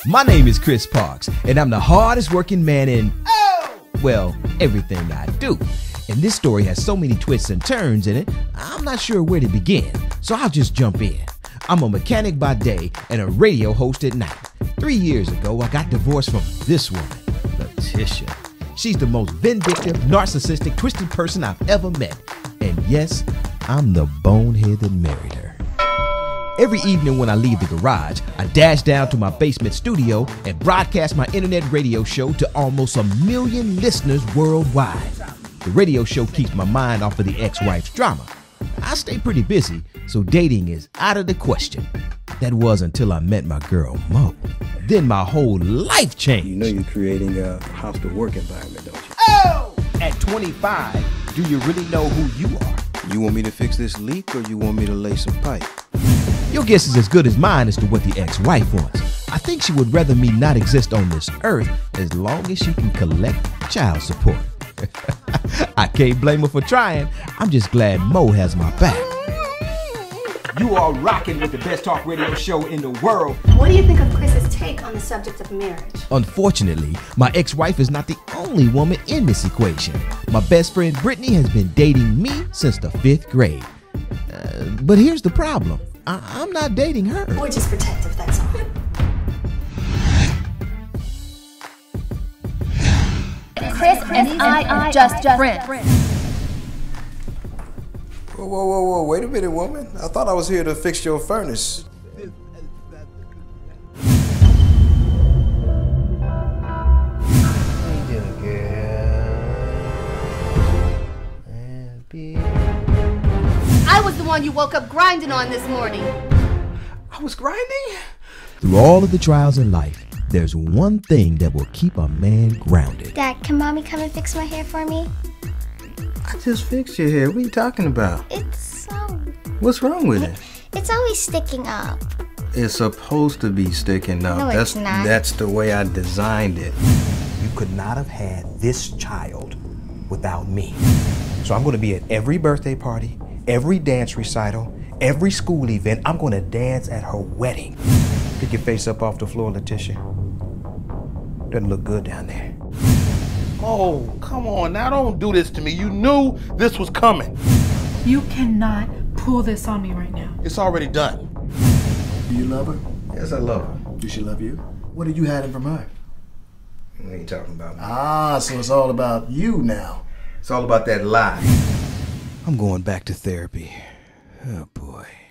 My name is Chris Parks, and I'm the hardest working man in, well, everything I do. And this story has so many twists and turns in it, I'm not sure where to begin, so I'll just jump in. I'm a mechanic by day and a radio host at night. 3 years ago, I got divorced from this woman, Letitia. She's the most vindictive, narcissistic, twisted person I've ever met. And yes, I'm the bonehead that married her. Every evening when I leave the garage, I dash down to my basement studio and broadcast my internet radio show to almost 1 million listeners worldwide. The radio show keeps my mind off of the ex-wife's drama. I stay pretty busy, so dating is out of the question. That was until I met my girl, Mo. Then my whole life changed. You know you're creating a hostile work environment, don't you? Oh! At 25, do you really know who you are? You want me to fix this leak or you want me to lay some pipe? Your guess is as good as mine as to what the ex-wife wants. I think she would rather me not exist on this earth as long as she can collect child support. I can't blame her for trying. I'm just glad Mo has my back. You are rocking with the best talk radio show in the world. What do you think of Chris's take on the subject of marriage? Unfortunately, my ex-wife is not the only woman in this equation. My best friend Brittany has been dating me since the 5th grade. But here's the problem. I'm not dating her. We're just protective, that's all. Chris and I are just friends. Whoa, wait a minute, woman. I thought I was here to fix your furnace. I was the one you woke up grinding on this morning. I was grinding? Through all of the trials in life, there's one thing that will keep a man grounded. Dad, can Mommy come and fix my hair for me? I just fixed your hair. What are you talking about? It's What's wrong with it? it's always sticking up. It's supposed to be sticking up. No, it's not. That's the way I designed it. You could not have had this child without me. So I'm going to be at every birthday party, every dance recital, every school event. I'm going to dance at her wedding. Pick your face up off the floor, Letitia. Doesn't look good down there. Oh, come on now, don't do this to me. You knew this was coming. You cannot pull this on me right now. It's already done. Do you love her? Yes, I love her. Do she love you? What are you hiding from her? What are you talking about? Ah, so it's all about you now. It's all about that lie. I'm going back to therapy. Oh, boy.